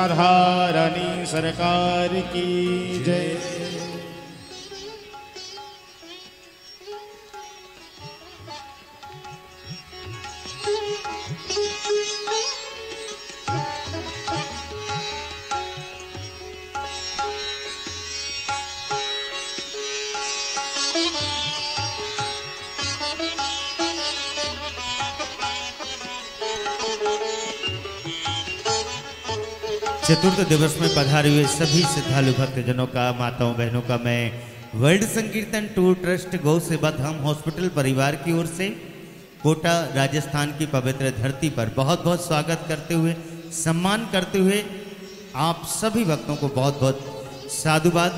राधा रानी सरकार की जय। चतुर्थ दिवस में पधारे हुए सभी श्रद्धालु भक्तजनों का, माताओं बहनों का मैं वर्ल्ड संकीर्तन टूर ट्रस्ट गौ सेवा धाम हॉस्पिटल परिवार की ओर से कोटा राजस्थान की पवित्र धरती पर बहुत बहुत स्वागत करते हुए, सम्मान करते हुए आप सभी भक्तों को बहुत बहुत साधुवाद।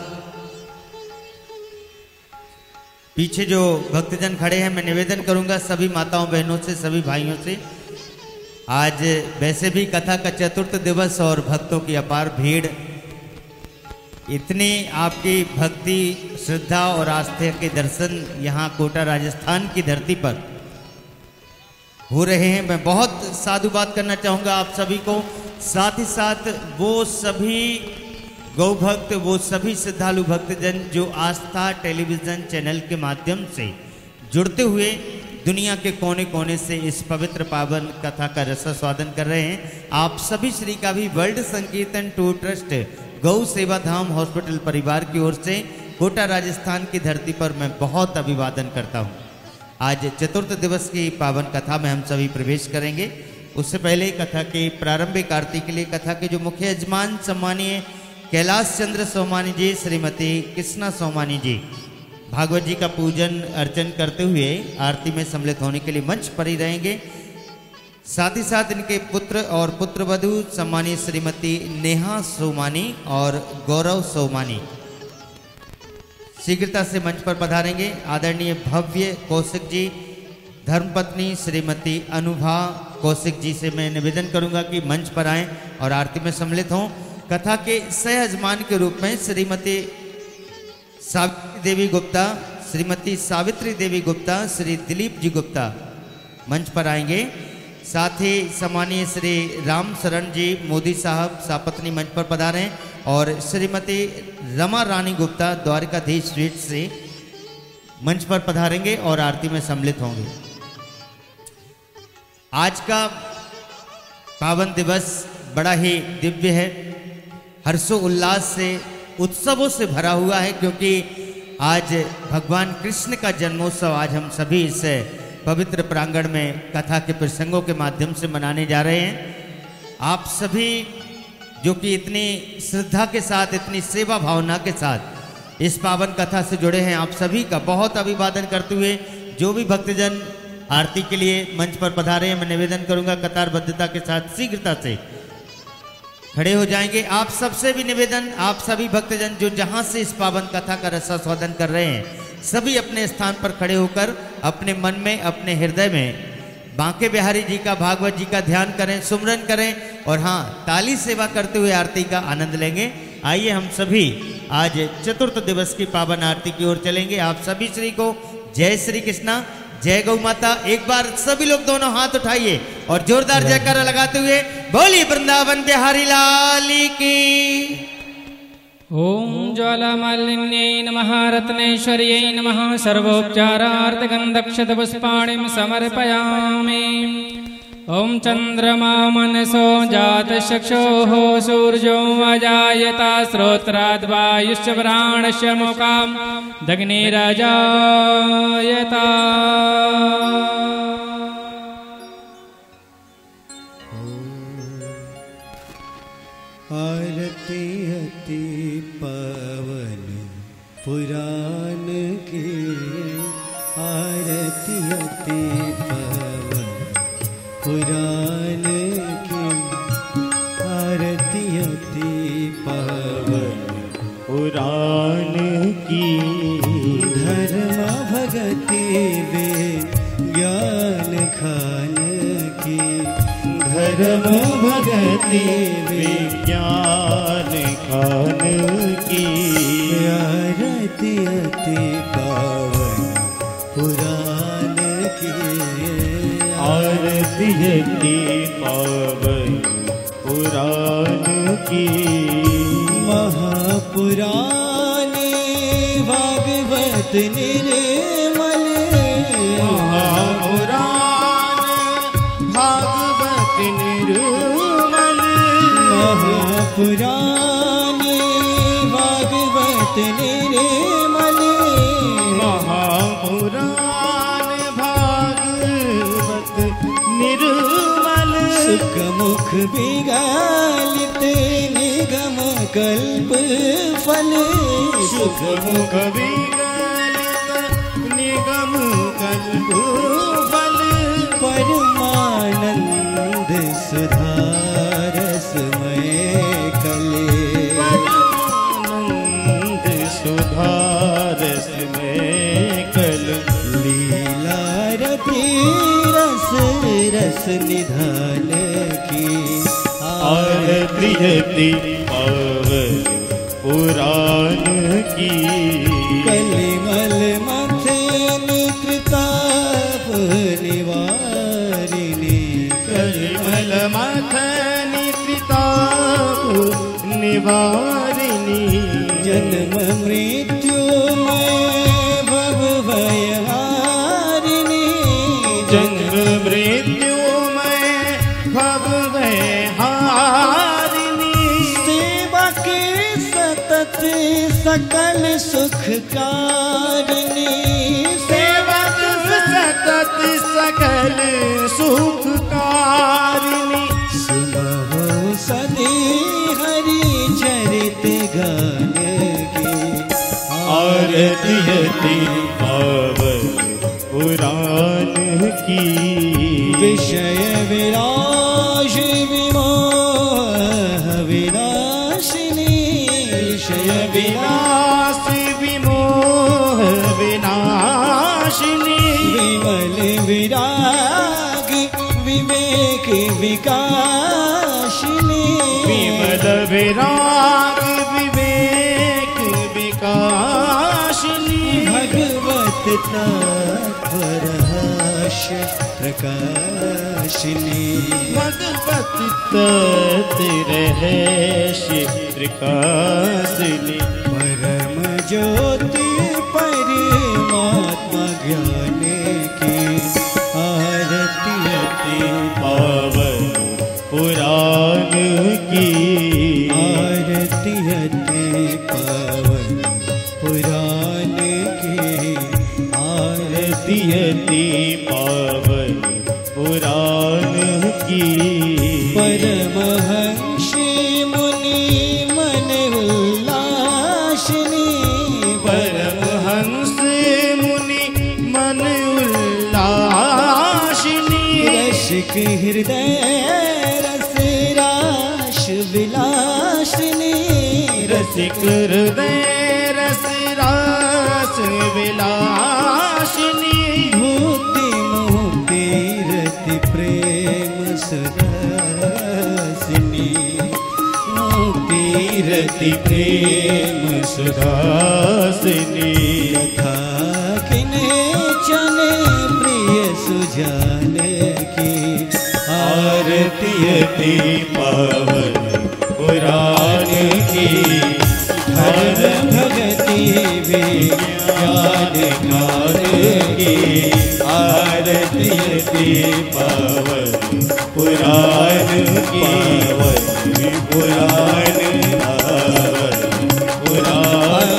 पीछे जो भक्तजन खड़े हैं, मैं निवेदन करूंगा सभी माताओं बहनों से, सभी भाइयों से, आज वैसे भी कथा का चतुर्थ दिवस और भक्तों की अपार भीड़, इतनी आपकी भक्ति, श्रद्धा और आस्था के दर्शन यहाँ कोटा राजस्थान की धरती पर हो रहे हैं। मैं बहुत साधुवाद करना चाहूँगा आप सभी को। साथ ही साथ वो सभी गौ भक्त, वो सभी श्रद्धालु भक्तजन जो आस्था टेलीविज़न चैनल के माध्यम से जुड़ते हुए दुनिया के कोने कोने से इस पवित्र पावन कथा का रसास्वादन कर रहे हैं, आप सभी श्री का भी वर्ल्ड संकीर्तन टूर ट्रस्ट गौ सेवा धाम हॉस्पिटल परिवार की ओर से कोटा राजस्थान की धरती पर मैं बहुत अभिवादन करता हूं। आज चतुर्थ दिवस की पावन कथा में हम सभी प्रवेश करेंगे। उससे पहले कथा के प्रारंभिक आरती के लिए कथा के जो मुख्य यजमान सम्मानीय कैलाश चंद्र सोमानी जी, श्रीमती कृष्णा सोमानी जी भागवत जी का पूजन अर्चन करते हुए आरती में सम्मिलित होने के लिए मंच पर ही रहेंगे। साथ ही साथ इनके पुत्र और पुत्रवधू सम्मानीय श्रीमती नेहा सोमानी और गौरव सोमानी शीघ्रता से मंच पर पधारेंगे। आदरणीय भव्य कौशिक जी, धर्मपत्नी श्रीमती अनुभा कौशिक जी से मैं निवेदन करूंगा कि मंच पर आएं और आरती में सम्मिलित हों। कथा के सह यजमान के रूप में श्रीमती सावित्री देवी गुप्ता, श्रीमती सावित्री देवी गुप्ता, श्री दिलीप जी गुप्ता मंच पर आएंगे। साथ ही सम्मानीय श्री राम शरण जी मोदी साहब सापत्नी मंच पर पधारें और श्रीमती रमा रानी गुप्ता द्वारकाधीश स्वीट से मंच पर पधारेंगे और आरती में सम्मिलित होंगे। आज का पावन दिवस बड़ा ही दिव्य है, हर्षोल्लास से, उत्सवों से भरा हुआ है, क्योंकि आज भगवान कृष्ण का जन्मोत्सव आज हम सभी इस पवित्र प्रांगण में कथा के प्रसंगों के माध्यम से मनाने जा रहे हैं। आप सभी जो कि इतनी श्रद्धा के साथ, इतनी सेवा भावना के साथ इस पावन कथा से जुड़े हैं, आप सभी का बहुत अभिवादन करते हुए जो भी भक्तजन आरती के लिए मंच पर पधारे हैं, मैं निवेदन करूंगा कतारबद्धता के साथ शीघ्रता से खड़े हो जाएंगे। आप सबसे भी निवेदन, आप सभी भक्तजन जो जहां से इस पावन कथा का रसास्वादन कर रहे हैं, सभी अपने स्थान पर खड़े होकर अपने मन में, अपने हृदय में बांके बिहारी जी का, भागवत जी का ध्यान करें, सुमरन करें और हाँ, ताली सेवा करते हुए आरती का आनंद लेंगे। आइए हम सभी आज चतुर्थ दिवस की पावन आरती की ओर चलेंगे। आप सभी श्री को जय श्री कृष्णा, जय गौ माता। एक बार सभी लोग दोनों हाथ उठाइए और जोरदार जयकारा लगाते हुए बोली वृंदावन बिहारी लाल की। ओम ज्वालामालिन्यै नमः, रत्नेश्वर्यै नमः, सर्वोपचारार्थ गन्धक्षत पुष्पाणिं समर्पयामि। ओम चंद्रमा मनसो जात चक्षुः, सूर्यो अजायता श्रोत्राद् वायुश्च प्राणस्य मोकाम् दग्निरजायता। आरती अति पवन पुराण की, आरती अति पवन पुराण की, आरती अति पवन पुराण की। धर्म भगति ज्ञान खान की, धर्म भगति विज्ञान खान की। आरती अति पावन पुराण की, आरती अति पावन पुराण की महापुराणे भागवत निर्मल महापुराण भागवत निर्मल महापुराणे भागवत निर्मल महापुराण भागवत निर्मल सुखमुख विगलित निगम कल्प फल सुखमुख विगलित निगम कल्प फल परमानंद सुधारसमय कले परमानंद सुधारसमय कल लीला रति रस रस निधान की आरती पावन पुराण की कलिमल मथन कृताप निवारिणी कलिमल मथन कृताप निवारिणी जन्म मृत्यु में भव भयहारिणी जन्म मृत्यु में भव हारिणी सेवा के सतत सकल सुख कारिणी सेवक सतत सकल सुख कारिणी सुनहो सदी हरि चरित गान की आरती पावन पुराण की विषय विराश विमोह विनाशिनी विषय विनाश विमोह विनाशिनी विमल विराग विवेक विकाशिनी विमल विराग विवेक विकाशिनी भगवत तत्परहास प्रकाशिनी भगवत तत्परहास प्रकाशिनी परम ज्योति परमात्मा ज्ञान की आरती पावन पुराण की आरती पावन पुराण की आरती पावन पुराण की परमहंसी मुनि मन उल्लासिनी परमहंस मुनि मन उल्लासिनी रसिक हृदय रस राश विलासिनी रसिक हृदय रस रास विलासिनी भूति मुक्ति रति प्रेम सुदासिनी मुक्ति रति प्रेम सुधासिनी यथा किने चने प्रिय सुजान की आरती पावन पुराण की धर्म भगति विज्ञान ज्ञान की आरती पावन पुराण की पुराण पावन पुराण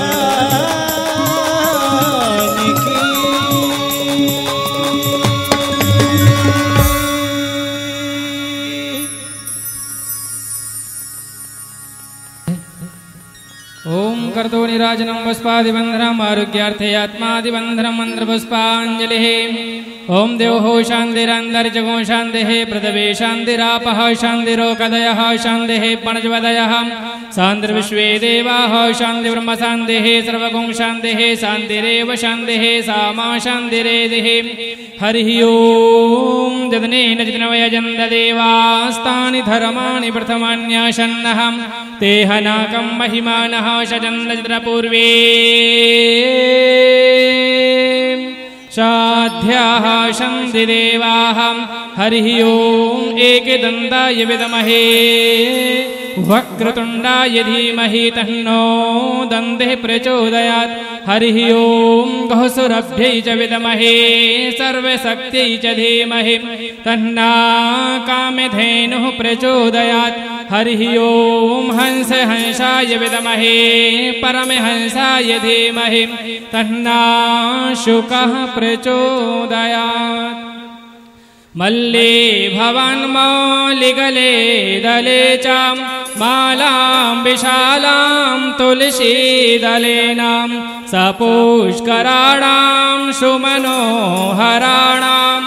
ओम कर्तो निराजनं पुष्पादिबन्धनम् आरोग्यार्थे आत्मादिबन्धनं मन्त्रपुष्पाञ्जलिः ओम देवो शान्तिरन्तरिजगो शान्तिः पृथिवी शान्तिरापः शान्तिरोकदयः शान्तिः पणज्वदयः शान्तिर्विश्वे देवाः शान्तिर्ब्रह्म शान्तिः सर्वगुं शान्तिः शान्तिरेव शान्तिः सा मा शान्तिरेधिः हरिः ओम जदनेन जितनवयजन्त देवास्तानि धर्माणि प्रथमान्याशन्नः तेहनाकं महिमानः शजन्नचित्रपूर्वे साध्याः सन्ति देवाः हरिः ॐ एकदन्ताय विद्महे वक्रतुण्डाय धीमहि तन्नो दन्तिः प्रचोदयात् हरिः ॐ घोषुरभ्यै च विद्महे सर्वशक्त्यै च धीमहि तन्नो कामधेनुः प्रचोदयात् हरिः ॐ हंसाय विद्महे परमहंसाय धीमहि तन्नो शुकः प्रचोदयात् मल्ले भवान् मौलिगले दले च मालां विशालां तुलसीदलेनां सपुष्कराणां सुमनोहराणां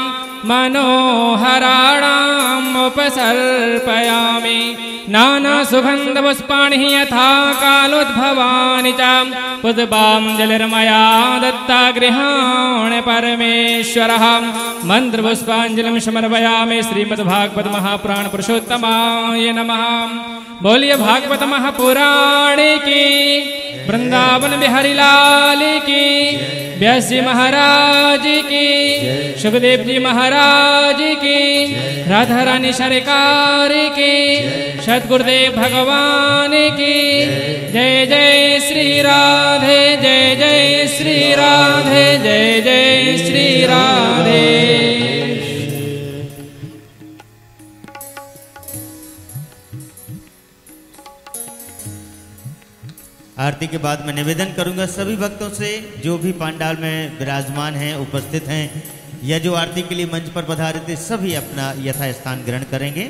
मनोहराणाम् उपसर्पयामि नानासुगन्धपुष्पाणि यथा कालोद्भवानि च पुष्पाञ्जलिर्मया दत्ता गृहाण परमेश्वरः मन्त्रपुष्पाञ्जलिं समर्पयामि श्रीमद्भागवत महापुराण पुरुषोत्तमाय नमः। बोलिए भागवत महापुराण की, वृंदावन बिहारी लाल की, व्यास जी महाराज की, सुखदेव जी महाराज की, राधा रानी सरकार की, सद्गुरुदेव भगवान की जय। जय श्री राधे, जय जय श्री राधे, जय जय श्री राधे। आरती के बाद मैं निवेदन करूंगा सभी भक्तों से जो भी पंडाल में विराजमान हैं, उपस्थित हैं या जो आरती के लिए मंच पर पधारे थे, सभी अपना यथा स्थान ग्रहण करेंगे।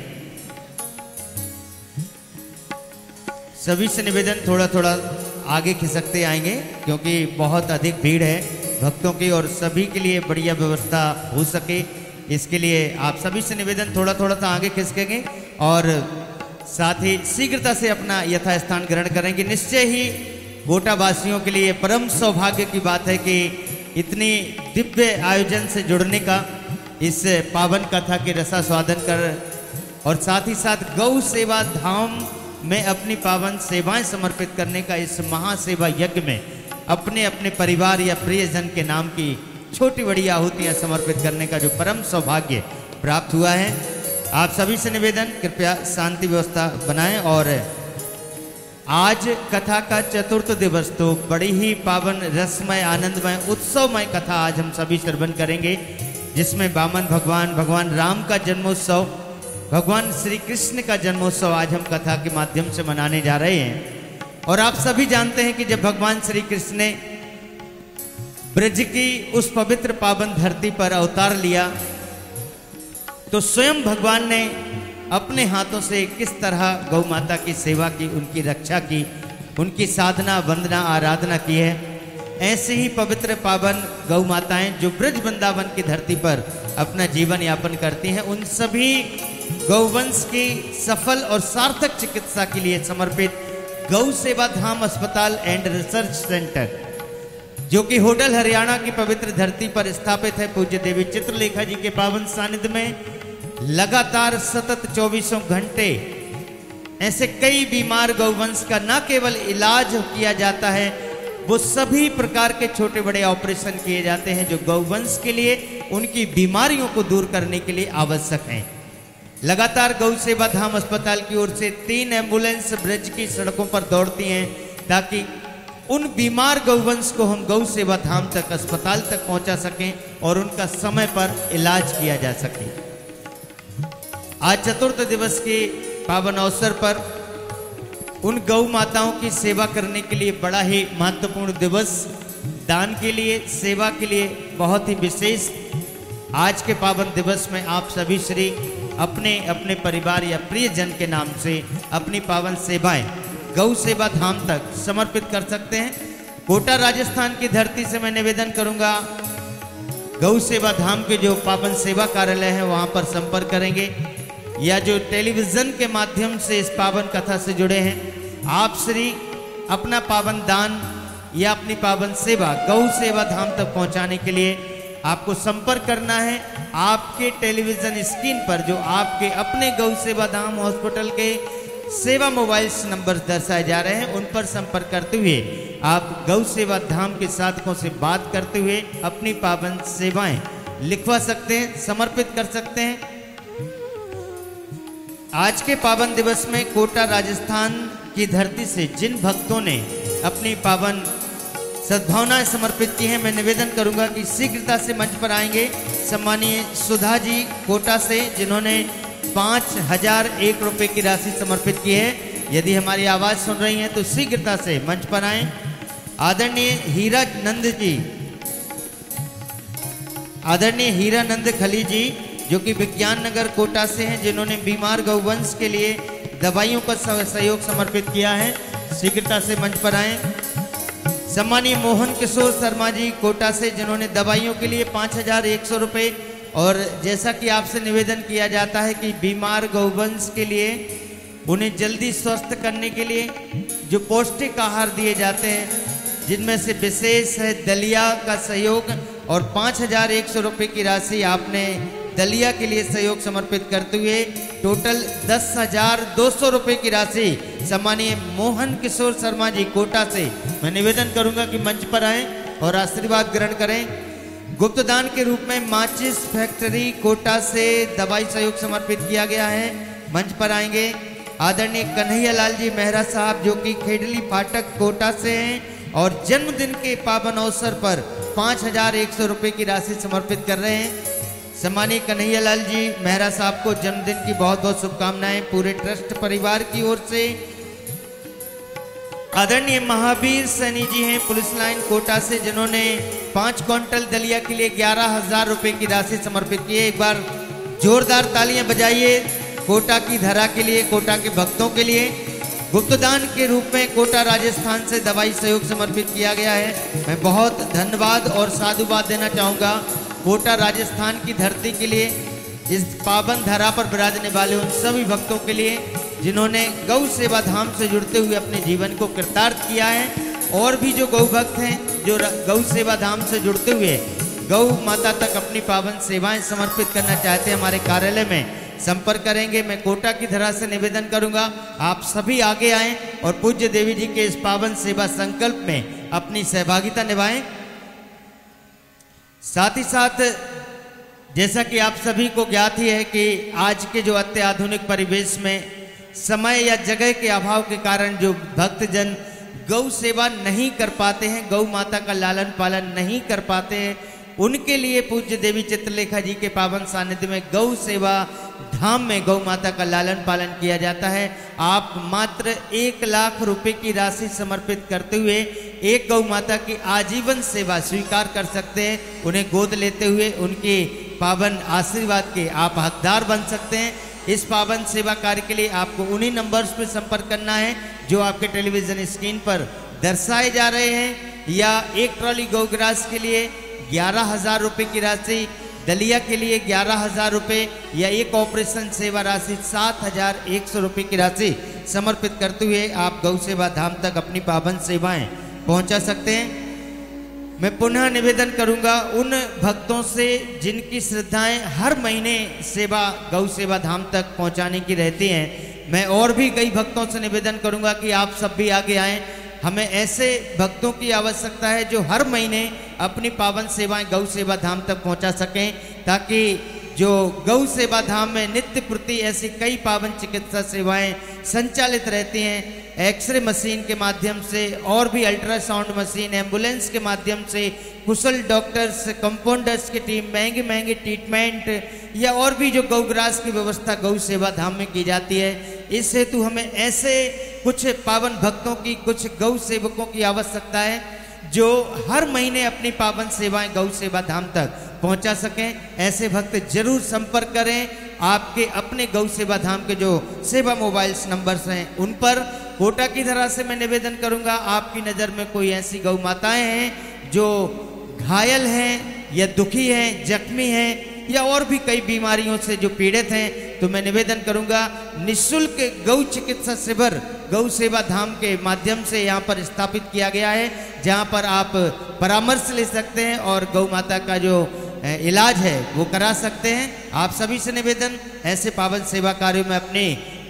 सभी से निवेदन थोड़ा थोड़ा आगे खिसकते आएंगे क्योंकि बहुत अधिक भीड़ है भक्तों की और सभी के लिए बढ़िया व्यवस्था हो सके, इसके लिए आप सभी से निवेदन थोड़ा थोड़ा सा आगे खिसकेंगे और साथ ही शीघ्रता से अपना यथा स्थान ग्रहण करेंगे। निश्चय ही गोटावासियों के लिए परम सौभाग्य की बात है कि इतनी दिव्य आयोजन से जुड़ने का, इस पावन कथा के रसास्वादन कर और साथ ही साथ गौ सेवा धाम में अपनी पावन सेवाएं समर्पित करने का इस महासेवा यज्ञ में अपने अपने परिवार या प्रियजन के नाम की छोटी बड़ी आहुतियां समर्पित करने का जो परम सौभाग्य प्राप्त हुआ है। आप सभी से निवेदन कृपया शांति व्यवस्था बनाएं। और आज कथा का चतुर्थ दिवस, तो बड़ी ही पावन रसमय आनंदमय उत्सवमय कथा आज हम सभी श्रवण करेंगे, जिसमें वामन भगवान राम का जन्मोत्सव, भगवान श्री कृष्ण का जन्मोत्सव आज हम कथा के माध्यम से मनाने जा रहे हैं। और आप सभी जानते हैं कि जब भगवान श्री कृष्ण ने ब्रज की उस पवित्र पावन धरती पर अवतार लिया तो स्वयं भगवान ने अपने हाथों से किस तरह गौ माता की सेवा की, उनकी रक्षा की, उनकी साधना वंदना आराधना की है। ऐसे ही पवित्र पावन गौ माताएं जो ब्रज वृंदावन की धरती पर अपना जीवन यापन करती हैं, उन सभी गौवंश की सफल और सार्थक चिकित्सा के लिए समर्पित गौ सेवा धाम अस्पताल एंड रिसर्च सेंटर, जो कि होटल हरियाणा की पवित्र धरती पर स्थापित है, पूज्य देवी चित्रलेखा जी के पावन सानिध्य में लगातार सतत 24 घंटे ऐसे कई बीमार गौवंश का न केवल इलाज किया जाता है, वो सभी प्रकार के छोटे बड़े ऑपरेशन किए जाते हैं जो गौवंश के लिए उनकी बीमारियों को दूर करने के लिए आवश्यक हैं। लगातार गौ सेवा धाम अस्पताल की ओर से 3 एम्बुलेंस ब्रज की सड़कों पर दौड़ती हैं ताकि उन बीमार गौवंश को हम गौ सेवा धाम तक, अस्पताल तक पहुंचा सकें और उनका समय पर इलाज किया जा सके। आज चतुर्थ दिवस के पावन अवसर पर उन गौ माताओं की सेवा करने के लिए बड़ा ही महत्वपूर्ण दिवस, दान के लिए, सेवा के लिए बहुत ही विशेष आज के पावन दिवस में आप सभी श्री अपने अपने परिवार या प्रियजन के नाम से अपनी पावन सेवाएं गौ सेवा धाम तक समर्पित कर सकते हैं। कोटा राजस्थान की धरती से मैं निवेदन करूंगा, गौ सेवा धाम के जो पावन सेवा कार्यालय है वहां पर संपर्क करेंगे, या जो टेलीविजन के माध्यम से इस पावन कथा से जुड़े हैं, आप श्री अपना पावन दान या अपनी पावन सेवा गौ सेवा धाम तक पहुंचाने के लिए आपको संपर्क करना है। आपके टेलीविजन स्क्रीन पर जो आपके अपने गौ सेवा धाम हॉस्पिटल के सेवा मोबाइल्स नंबर दर्शाए जा रहे हैं, उन पर संपर्क करते हुए आप गौ सेवा धाम के साधकों से बात करते हुए अपनी पावन सेवाएं लिखवा सकते हैं, समर्पित कर सकते हैं। आज के पावन दिवस में कोटा राजस्थान की धरती से जिन भक्तों ने अपनी पावन सद्भावनाएं समर्पित की हैं, मैं निवेदन करूंगा कि शीघ्रता से मंच पर आएंगे सम्मानीय सुधा जी कोटा से, जिन्होंने 5001 रुपए की राशि समर्पित की है। यदि हमारी आवाज सुन रही हैं तो शीघ्रता से मंच पर आएं। आदरणीय हीरानंद खली जी, जो कि विज्ञान नगर कोटा से हैं, जिन्होंने बीमार गौवंश के लिए दवाइयों का सहयोग समर्पित किया है, शीघ्रता से मंच पर आएं। सम्मानीय मोहन किशोर शर्मा जी कोटा से, जिन्होंने दवाइयों के लिए 5100 रुपये, और जैसा कि आपसे निवेदन किया जाता है कि बीमार गौवंश के लिए उन्हें जल्दी स्वस्थ करने के लिए जो पौष्टिक आहार दिए जाते हैं, जिनमें से विशेष है दलिया का सहयोग, और 5100 रुपये की राशि आपने दलिया के लिए सहयोग समर्पित करते हुए टोटल 10,200 रुपये की राशि सम्मानीय मोहन किशोर शर्मा जी कोटा से, मैं निवेदन करूंगा कि मंच पर आएं और आशीर्वाद ग्रहण करें। गुप्तदान के रूप में माचिस फैक्ट्री कोटा से दवाई सहयोग समर्पित किया गया है, मंच पर आएंगे। आदरणीय कन्हैया लाल जी मेहरा साहब, जो कि खेडली फाटक कोटा से हैं और जन्मदिन के पावन अवसर पर 5100 रुपये की राशि समर्पित कर रहे हैं। सम्मानीय कन्हैया लाल जी मेहरा साहब को जन्मदिन की बहुत बहुत शुभकामनाएं पूरे ट्रस्ट परिवार की ओर से। आदरणीय महावीर सैनी जी हैं पुलिस लाइन कोटा से, जिन्होंने 5 क्विंटल दलिया के लिए 11,000 रुपये की राशि समर्पित की है। एक बार जोरदार तालियां बजाइए कोटा की धरा के लिए, कोटा के भक्तों के लिए। गुप्तदान के रूप में कोटा राजस्थान से दवाई सहयोग समर्पित किया गया है। मैं बहुत धन्यवाद और साधुवाद देना चाहूँगा कोटा राजस्थान की धरती के लिए, इस पावन धरा पर विराजने वाले उन सभी भक्तों के लिए जिन्होंने गौ सेवा धाम से जुड़ते हुए अपने जीवन को कृतार्थ किया है। और भी जो गौ भक्त हैं जो गौ सेवा धाम से जुड़ते हुए गौ माता तक अपनी पावन सेवाएं समर्पित करना चाहते हैं, हमारे कार्यालय में संपर्क करेंगे। मैं कोटा की धरा से निवेदन करूंगा आप सभी आगे आएं और पूज्य देवी जी के इस पावन सेवा संकल्प में अपनी सहभागिता निभाएं। साथ ही साथ जैसा कि आप सभी को ज्ञात ही है कि आज के जो अत्याधुनिक परिवेश में समय या जगह के अभाव के कारण जो भक्तजन गौ सेवा नहीं कर पाते हैं, गौ माता का लालन पालन नहीं कर पाते हैं, उनके लिए पूज्य देवी चित्रलेखा जी के पावन सानिध्य में गौ सेवा धाम में गौ माता का लालन पालन किया जाता है। आप मात्र 1 लाख रुपए की राशि समर्पित करते हुए एक गौ माता की आजीवन सेवा स्वीकार कर सकते हैं। उन्हें गोद लेते हुए उनके पावन आशीर्वाद के आप हकदार बन सकते हैं। इस पावन सेवा कार्य के लिए आपको उन्हीं नंबर्स पर संपर्क करना है जो आपके टेलीविजन स्क्रीन पर दर्शाए जा रहे हैं, या एक ट्रॉली गौग्रास के लिए 11,000 रुपये की राशि, दलिया के लिए 11,000 रुपये, या एक ऑपरेशन सेवा राशि 7,100 रुपये की राशि समर्पित करते हुए आप गौ सेवा धाम तक अपनी पावन सेवाएं पहुंचा सकते हैं। मैं पुनः निवेदन करूंगा उन भक्तों से जिनकी श्रद्धाएं हर महीने सेवा गौ सेवा धाम तक पहुंचाने की रहती हैं, मैं और भी कई भक्तों से निवेदन करूंगा कि आप सब भी आगे आएं। हमें ऐसे भक्तों की आवश्यकता है जो हर महीने अपनी पावन सेवाएं गौ सेवा धाम तक पहुंचा सकें, ताकि जो गौ सेवा धाम में नित्य प्रति ऐसी कई पावन चिकित्सा सेवाएं संचालित रहती हैं, एक्सरे मशीन के माध्यम से और भी अल्ट्रासाउंड मशीन, एम्बुलेंस के माध्यम से, कुशल डॉक्टर्स, कंपाउंडर्स की टीम, महंगे महंगे ट्रीटमेंट, या और भी जो गौग्रास की व्यवस्था गौ सेवा धाम में की जाती है। इस हेतु हमें ऐसे कुछ पावन भक्तों की, कुछ गौ सेवकों की आवश्यकता है जो हर महीने अपनी पावन सेवाएं गौ सेवा धाम तक पहुंचा सकें। ऐसे भक्त जरूर संपर्क करें। आपके अपने गौ सेवा धाम के जो सेवा मोबाइल्स नंबर्स हैं उन पर। कोटा की तरह से मैं निवेदन करूंगा, आपकी नज़र में कोई ऐसी गौ माताएं हैं जो घायल हैं या दुखी हैं, जख्मी हैं, या और भी कई बीमारियों से जो पीड़ित हैं, तो मैं निवेदन करूंगा निःशुल्क गौ चिकित्सा शिविर गौ सेवा धाम के माध्यम से यहाँ पर स्थापित किया गया है, जहाँ पर आप परामर्श ले सकते हैं और गौ माता का जो इलाज है वो करा सकते हैं। आप सभी से निवेदन, ऐसे पावन सेवा कार्यों में अपनी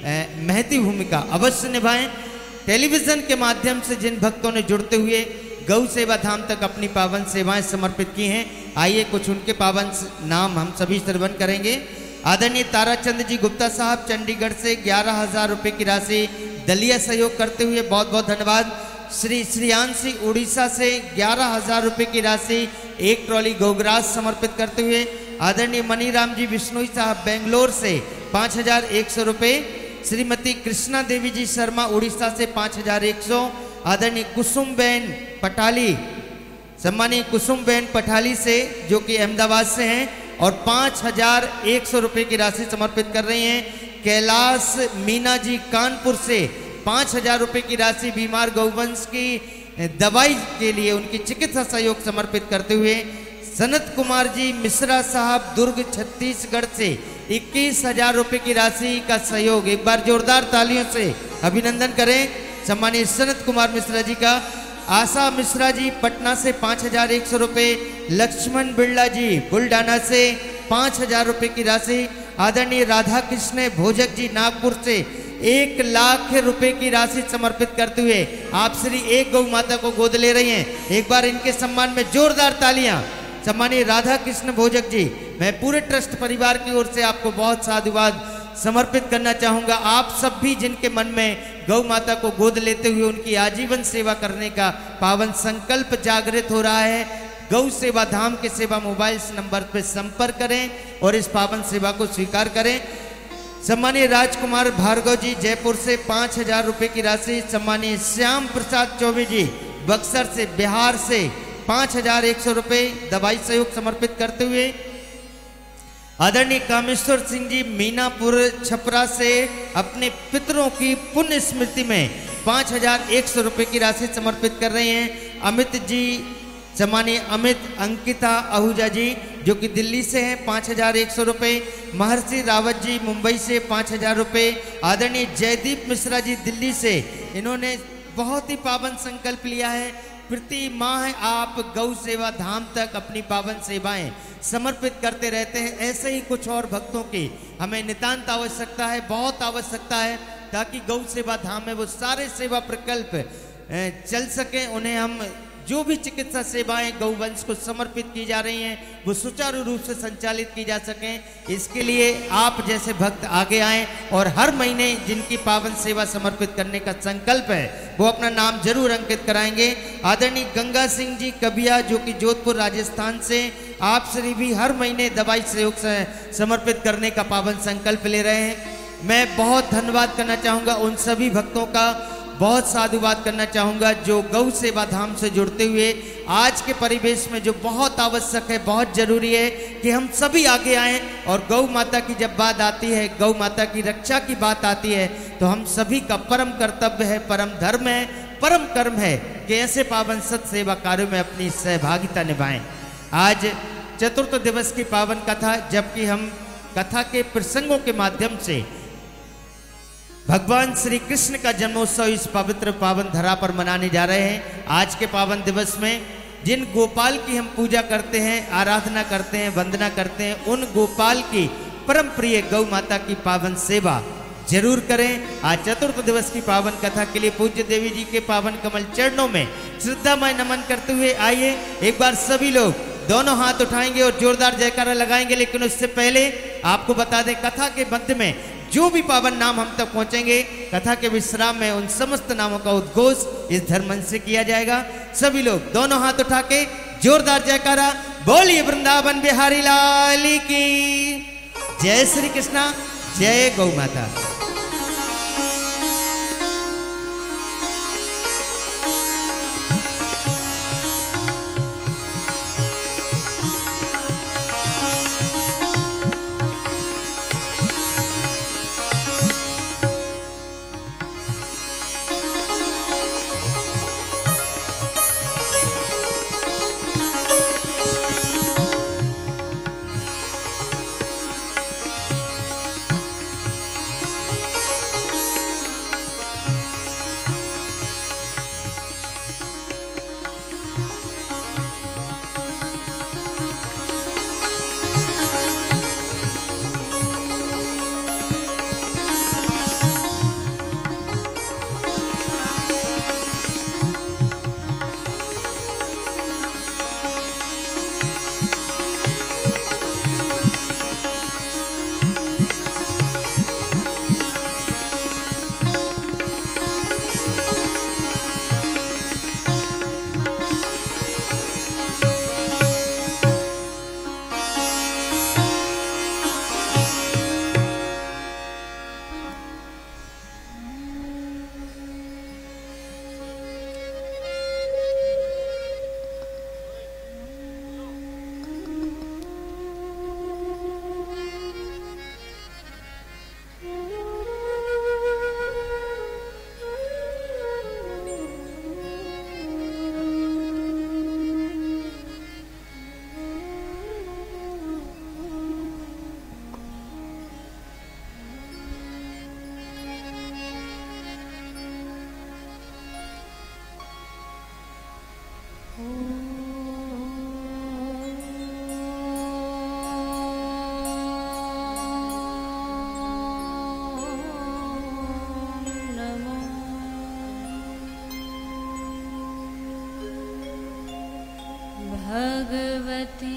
महती भूमिका अवश्य निभाएं। टेलीविज़न के माध्यम से जिन भक्तों ने जुड़ते हुए गौ सेवा धाम तक अपनी पावन सेवाएं समर्पित की हैं, आइए कुछ उनके पावन नाम हम सभी श्रवण करेंगे। आदरणीय ताराचंद जी गुप्ता साहब चंडीगढ़ से 11,000 रुपये की राशि दलिया सहयोग करते हुए बहुत बहुत धन्यवाद। श्री श्रियांशी उड़ीसा से 11,000 रुपये की राशि एक ट्रॉली गोग्रास समर्पित करते हुए। आदरणीय मनीराम जी बिश्नोई साहब बेंगलोर से 5,100 रुपये। श्रीमती कृष्णा देवी जी शर्मा उड़ीसा से 5,100। आदरणीय कुसुमबेन पठाली, सम्मानीय कुसुमबेन पठाली से जो कि अहमदाबाद से हैं और 5,100 रुपये की राशि समर्पित कर रही हैं। कैलाश मीना जी कानपुर से 5,000 रुपये की राशि बीमार गौवंश की दवाई के लिए उनकी चिकित्सा सहयोग समर्पित करते हुए। सनत कुमार जी मिश्रा साहब दुर्ग छत्तीसगढ़ से 21,000 रुपये की राशि का सहयोग, एक बार जोरदार तालियों से अभिनंदन करें सम्मानित सनत कुमार मिश्रा जी का। आशा मिश्रा जी पटना से 5,100 रुपये। लक्ष्मण बिरला जी बुल्डाना से 5,000 रुपये की राशि। आदरणीय राधा कृष्ण भोजक जी नागपुर से 1,00,000 रुपये की राशि समर्पित करते हुए आप श्री एक गौ माता को गोद ले रही हैं। एक बार इनके सम्मान में जोरदार तालियां। सम्मानीय राधा कृष्ण भोजक जी, मैं पूरे ट्रस्ट परिवार की ओर से आपको बहुत साधुवाद समर्पित करना चाहूँगा। आप सब भी जिनके मन में गौ माता को गोद लेते हुए उनकी आजीवन सेवा करने का पावन संकल्प जागृत हो रहा है, गौ सेवा धाम के सेवा मोबाइल नंबर पर संपर्क करें और इस पावन सेवा को स्वीकार करें। सम्मानीय राजकुमार भार्गव जी जयपुर से 5,000 रुपये की राशि। सम्मानीय श्याम प्रसाद चौबे जी बक्सर से बिहार से 5,100 रुपये दवाई सहयोग समर्पित करते हुए। आदरणीय कामेश्वर सिंह जी मीनापुर छपरा से अपने पितरों की पुण्य स्मृति में 5,100 रुपये की राशि समर्पित कर रहे हैं। अमित जी, सम्मानीय अमित अंकिता आहूजा जी जो कि दिल्ली से हैं 5,100 रुपये। महर्षि रावत जी मुंबई से 5,000 रुपये। आदरणीय जयदीप मिश्रा जी दिल्ली से, इन्होंने बहुत ही पावन संकल्प लिया है, प्रति माह आप गौ सेवा धाम तक अपनी पावन सेवाएं समर्पित करते रहते हैं। ऐसे ही कुछ और भक्तों की हमें नितांत आवश्यकता है, बहुत आवश्यकता है, ताकि गौ सेवा धाम में वो सारे सेवा प्रकल्प चल सकें। उन्हें हम जो भी चिकित्सा सेवाएं गौवंश को समर्पित की जा रही हैं वो सुचारू रूप से संचालित की जा सकें। इसके लिए आप जैसे भक्त आगे आएं और हर महीने जिनकी पावन सेवा समर्पित करने का संकल्प है वो अपना नाम जरूर अंकित कराएंगे। आदरणीय गंगा सिंह जी कबिया जो कि जोधपुर राजस्थान से, आप श्री भी हर महीने दवाई सहयोग से समर्पित करने का पावन संकल्प ले रहे हैं। मैं बहुत धन्यवाद करना चाहूँगा उन सभी भक्तों का, बहुत साधुवाद करना चाहूँगा जो गौ सेवा धाम से जुड़ते हुए आज के परिवेश में जो बहुत आवश्यक है, बहुत जरूरी है कि हम सभी आगे आएं और गौ माता की जब बात आती है, गौ माता की रक्षा की बात आती है तो हम सभी का परम कर्तव्य है, परम धर्म है, परम कर्म है कि ऐसे पावन सत सेवा कार्यों में अपनी सहभागिता निभाएं। आज चतुर्थ दिवस की पावन कथा, जबकि हम कथा के प्रसंगों के माध्यम से भगवान श्री कृष्ण का जन्मोत्सव इस पवित्र पावन धरा पर मनाने जा रहे हैं। आज के पावन दिवस में जिन गोपाल की हम पूजा करते हैं, आराधना करते हैं, वंदना करते हैं, उन गोपाल की परम प्रिय गौ माता की पावन सेवा जरूर करें। आज चतुर्थ दिवस की पावन कथा के लिए पूज्य देवी जी के पावन कमल चरणों में श्रद्धामय नमन करते हुए आइए एक बार सभी लोग दोनों हाथ उठाएंगे और जोरदार जयकारा लगाएंगे। लेकिन उससे पहले आपको बता दें, कथा के मध्य में जो भी पावन नाम हम तक पहुंचेंगे, कथा के विश्राम में उन समस्त नामों का उद्घोष इस धर्ममंच से किया जाएगा। सभी लोग दोनों हाथ उठा के जोरदार जयकारा, बोलिए वृंदावन बिहारी लाल की जय। श्री कृष्णा, जय गौ माता। भगवते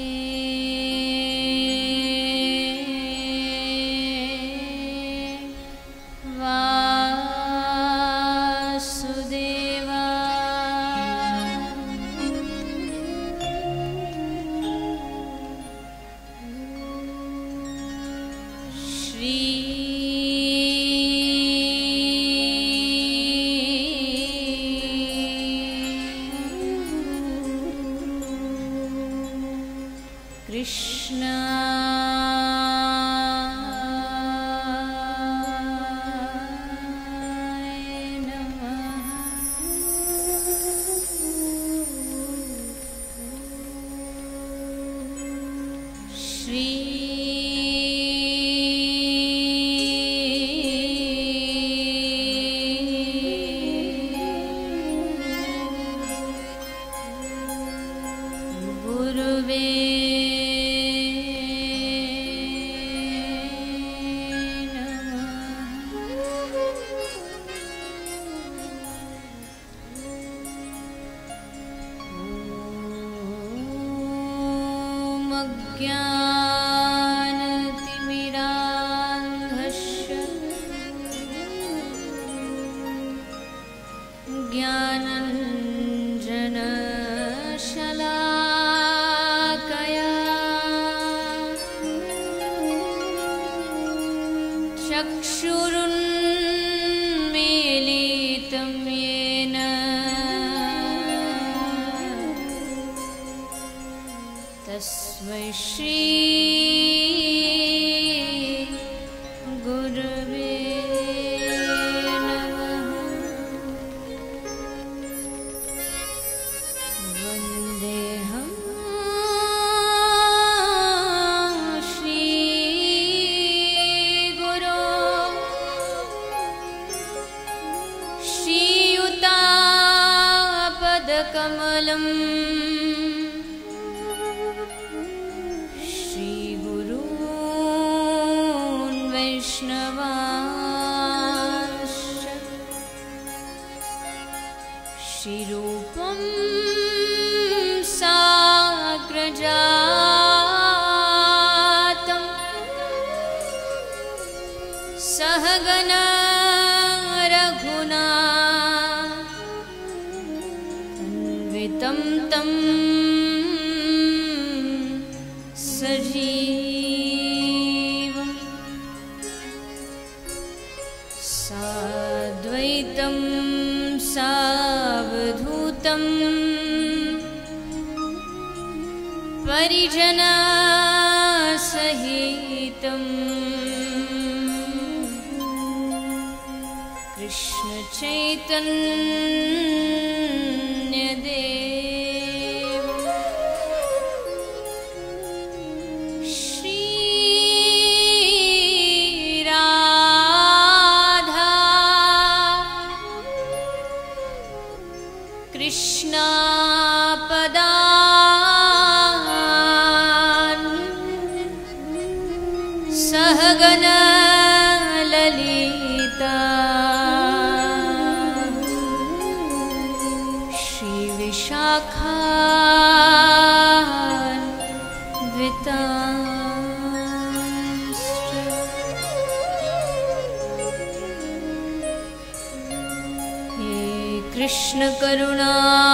कृष्ण करुणा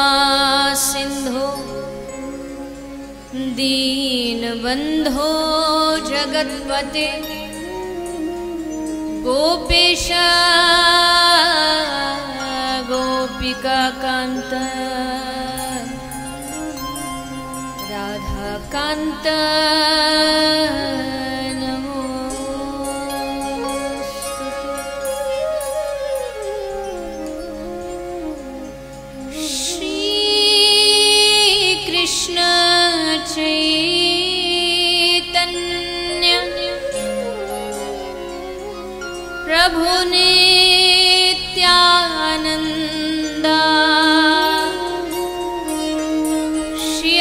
सिंधो दीनबंधो जगत्पते गोपेश गोपिकाकान्त राधाकान्त प्रभु नित्यानंद श्री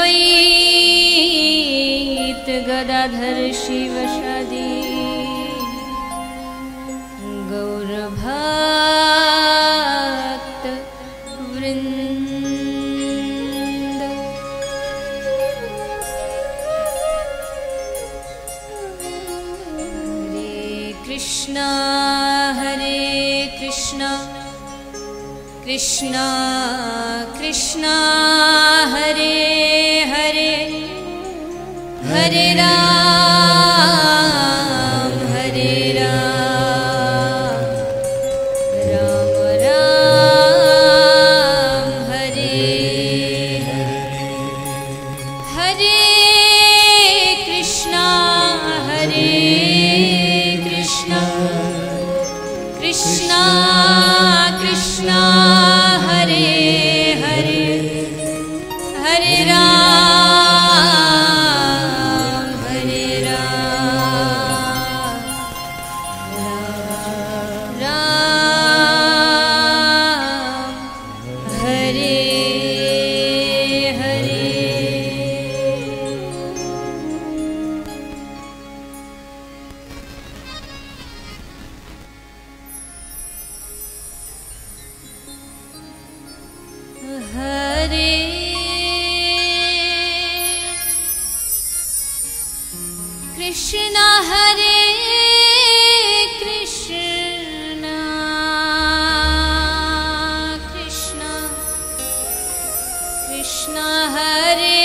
अद्वैत गदाधर शिवशदी गौरभक्त वृंद हरे कृष्णा कृष्णा कृष्णा हरे हरे हरे राम राम राम हरे हरे हरे कृष्णा कृष्णा कृष्णा हरे हरे हरे राम राम हरे हरे हरे कृष्णा कृष्णा कृष्णा हरे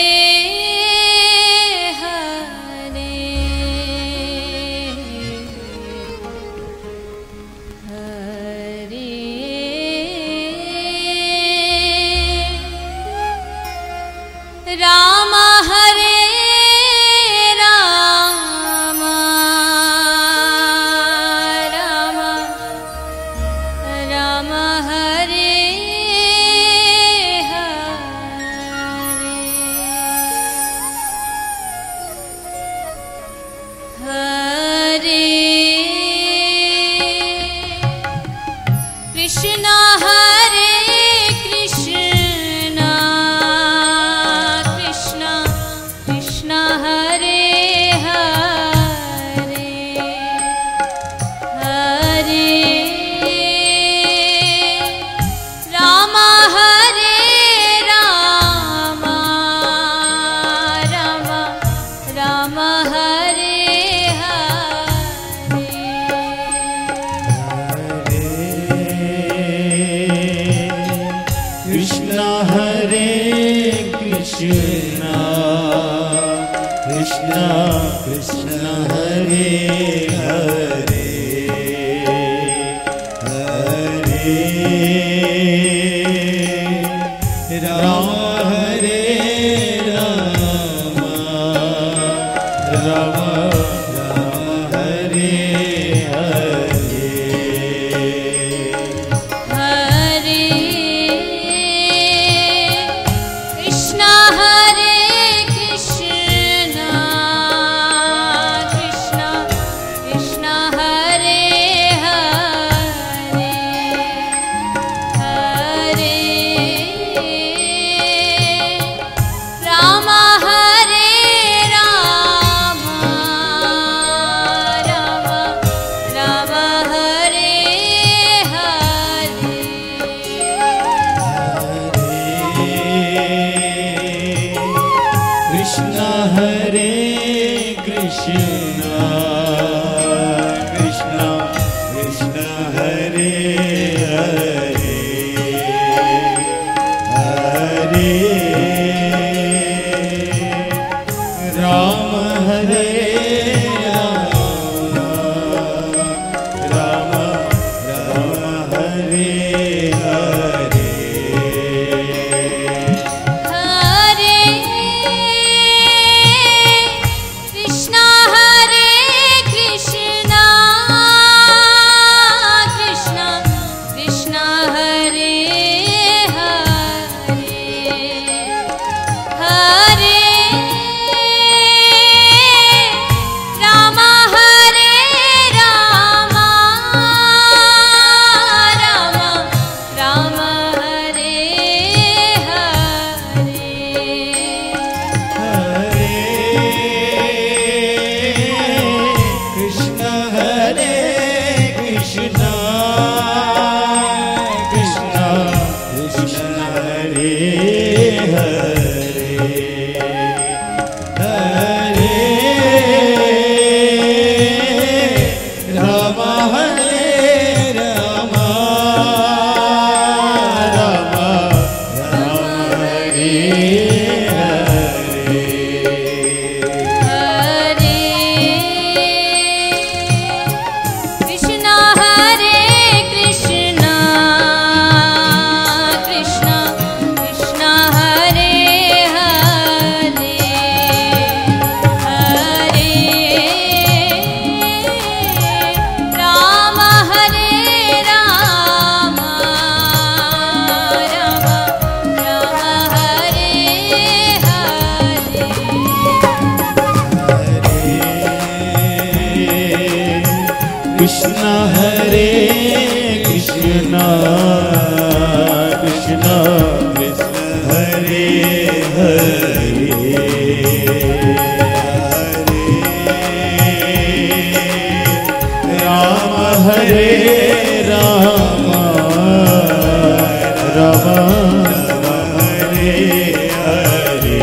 हरे राम हरे राम राम राम हरे हरे कृष्णा हरे कृष्णा कृष्णा हरे हरे हरे राम हरे राम राम राम हरे हरे कृष्णा हरे कृष्णा कृष्णा कृष्णा हरे हरे हरे राम हरे राम राम राम हरे हरे हरे कृष्णा हरे कृष्णा कृष्णा कृष्णा हरे हरे हरे राम हरे राम राम राम हरे हरे कृष्णा हरे कृष्णा कृष्णा कृष्णा हरे हरे हरे राम हरे राम राम राम हरे हरे हरे कृष्णा हरे कृष्णा हरे कृष्णा कृष्णा कृष्ण हरे हरे राम हरे राम राम हरे हरे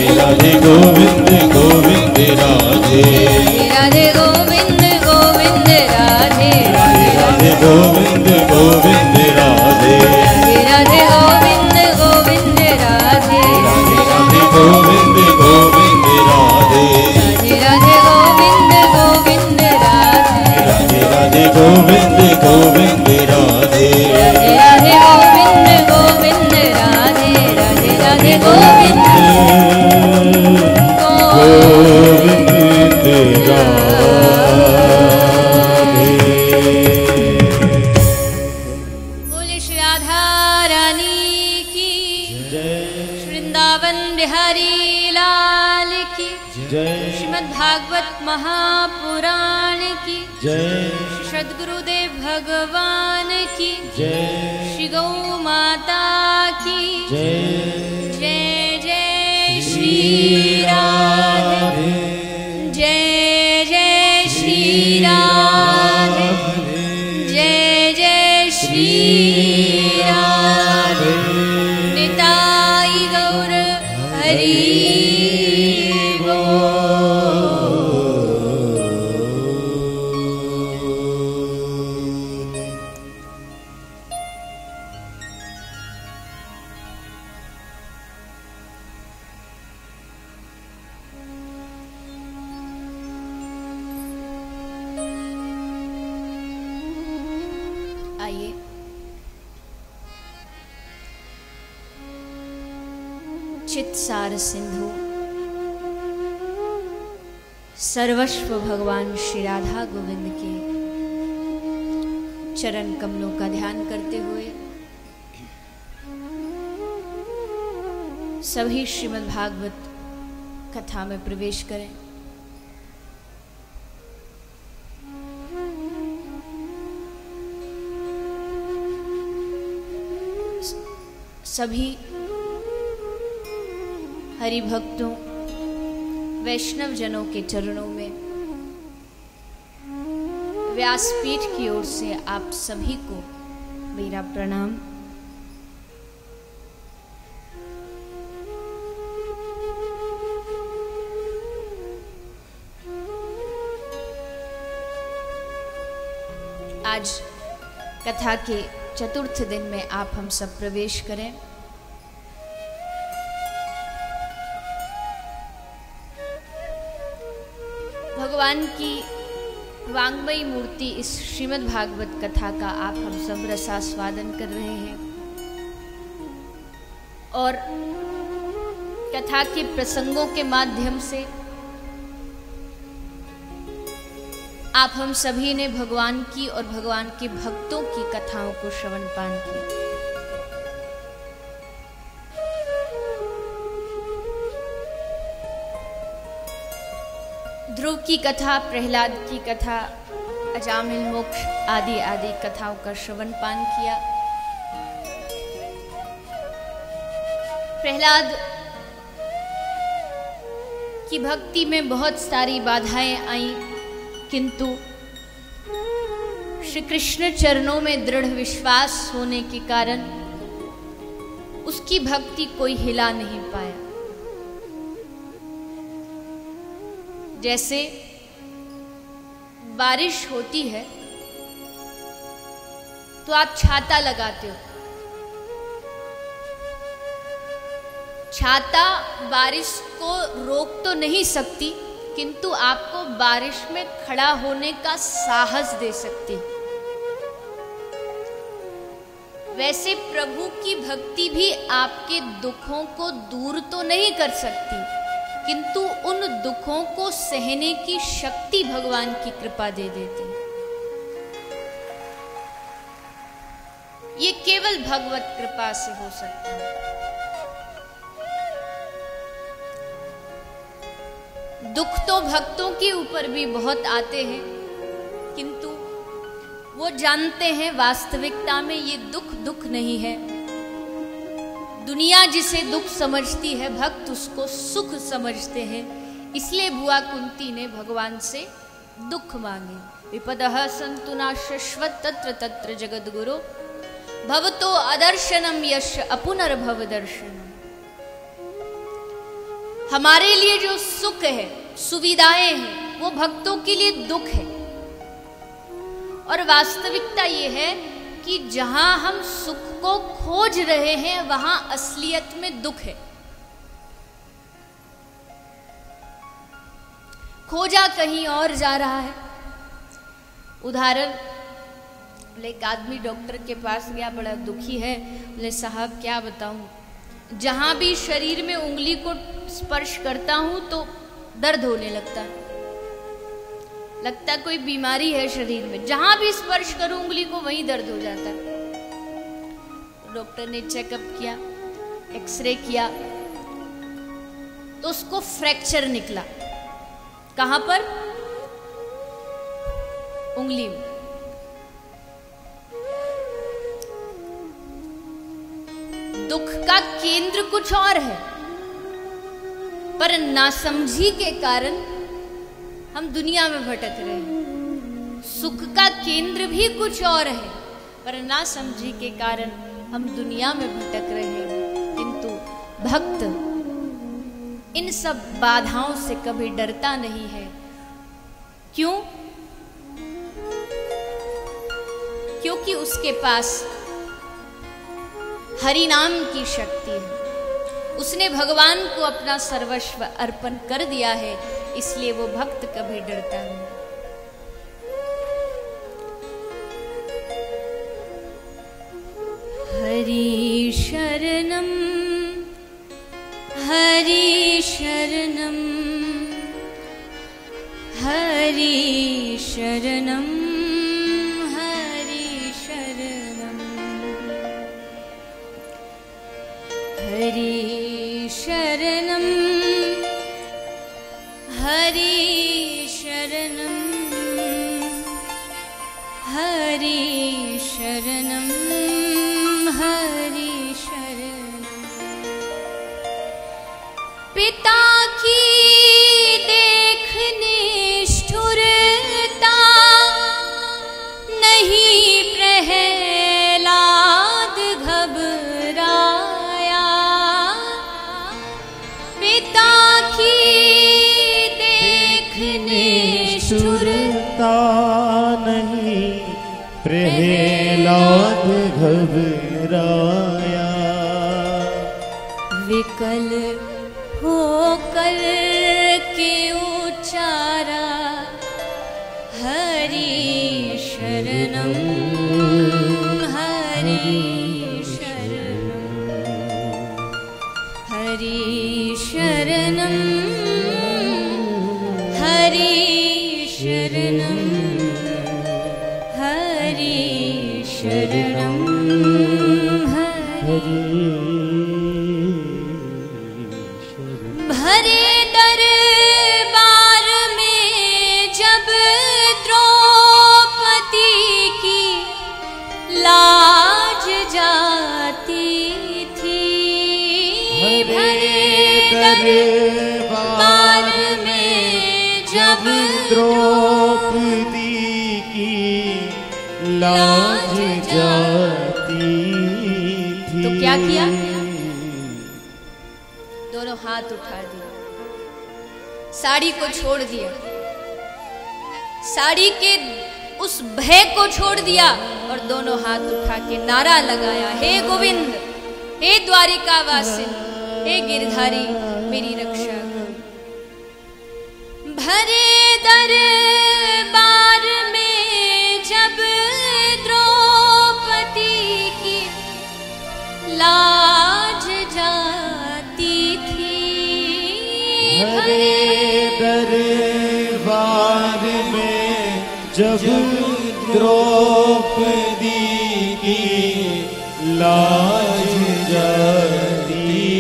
गोविंद गोविंद राधे राधे गोविंद गोविंद गोविंद गोविंद राधे राधे गोविंद गोविंद राधे राधे गोविंद गोविंद राधे राधे गोविंद गोविंद राधे राधे गोविंद गोविंद राधे राधे गोविंद गोविंद राधे राधे राधे गोविंद गोविंद राधे। बोले श्री राधा रानी की वृंदावन बिहारी लाल की श्रीमद् भागवत महापुराण की सद्गुरुदेव भगवान की श्री गौ माता की जय जय श्री राधे जय जय श्री राधे जय जय श्री राधे निताई गौर हरि आइए चित्सार सिंधु सर्वस्व भगवान श्री राधा गोविंद के चरण कमलों का ध्यान करते हुए सभी श्रीमद् भागवत कथा में प्रवेश करें। सभी हरि भक्तों वैष्णव जनों के चरणों में व्यासपीठ की ओर से आप सभी को मेरा प्रणाम। आज कथा के चतुर्थ दिन में आप हम सब प्रवेश करें। भगवान की वांग्मयी मूर्ति इस श्रीमद् भागवत कथा का आप हम सब रसास्वादन कर रहे हैं और कथा के प्रसंगों के माध्यम से आप हम सभी ने भगवान की और भगवान के भक्तों की कथाओं को श्रवण पान किया। ध्रुव की कथा, प्रहलाद की कथा, अजामिल मोक्ष आदि आदि कथाओं का श्रवण पान किया। प्रहलाद की भक्ति में बहुत सारी बाधाएं आई, किंतु श्री कृष्ण चरणों में दृढ़ विश्वास होने के कारण उसकी भक्ति कोई हिला नहीं पाया। जैसे बारिश होती है तो आप छाता लगाते हो, छाता बारिश को रोक तो नहीं सकती, किंतु आपको बारिश में खड़ा होने का साहस दे सकती। वैसे प्रभु की भक्ति भी आपके दुखों को दूर तो नहीं कर सकती, किंतु उन दुखों को सहने की शक्ति भगवान की कृपा दे देती। ये केवल भगवत कृपा से हो सकता है। दुख तो भक्तों के ऊपर भी बहुत आते हैं, किंतु वो जानते हैं वास्तविकता में ये दुख दुख नहीं है। दुनिया जिसे दुख समझती है, भक्त उसको सुख समझते हैं। इसलिए बुआ कुंती ने भगवान से दुख मांगे। विपदः सन्तु न शश्वत तत्र तत्र जगद्गुरो भवतो अदर्शनम यश अपुनर्भव दर्शनम। हमारे लिए जो सुख है, सुविधाएं हैं, वो भक्तों के लिए दुख है। और वास्तविकता ये है कि जहां हम सुख को खोज रहे हैं वहां असलियत में दुख है। खोजा कहीं और जा रहा है। उदाहरण, एक आदमी डॉक्टर के पास गया, बड़ा दुखी है। बोले साहब क्या बताऊं, जहां भी शरीर में उंगली को स्पर्श करता हूं तो दर्द होने लगता है, लगता कोई बीमारी है शरीर में। जहां भी स्पर्श करूं उंगली को वहीं दर्द हो जाता है। डॉक्टर ने चेकअप किया, एक्सरे किया तो उसको फ्रैक्चर निकला। कहां पर? उंगली में। दुख का केंद्र कुछ और है, पर नासमझी के कारण हम दुनिया में भटक रहे हैं। सुख का केंद्र भी कुछ और है, पर नासमझी के कारण हम दुनिया में भटक रहे हैं। किंतु भक्त इन सब बाधाओं से कभी डरता नहीं है। क्यों? क्योंकि उसके पास हरि नाम की शक्ति है। उसने भगवान को अपना सर्वस्व अर्पण कर दिया है, इसलिए वो भक्त कभी डरता नहीं। हरि शरणम हरि शरणम हरि शरणम हरि शरणम हरि शरणम हरि शरणम हरि शरणम हरि शरणम। पिता की देख निष्ठुरता नहीं प्रहलाद घबराया। पिता की देख निष्ठुरता नहीं प्रहलाद घबराया। विकल होकर के उचारा हरि शरणम हरि शरणम हरि शरणम हरि शरणम हरि शरणम भरे दरबार में जब द्रौपदी की लाज जाती थी। भरे दरबार में जब द्रौपदी की लाज जाती थी। तो क्या किया? दोनों हाथ उठा दिए, साड़ी को छोड़ दिया, साड़ी के उस भय को छोड़ दिया और दोनों हाथ उठा के नारा लगाया, हे गोविंद, हे द्वारिकावासिन, हे गिरधारी, मेरी रक्षा करो। भरे दरबार में जब द्रौपदी की लाज जाती थी। भरे दरबार में जब द्रौपदी की लाज जाती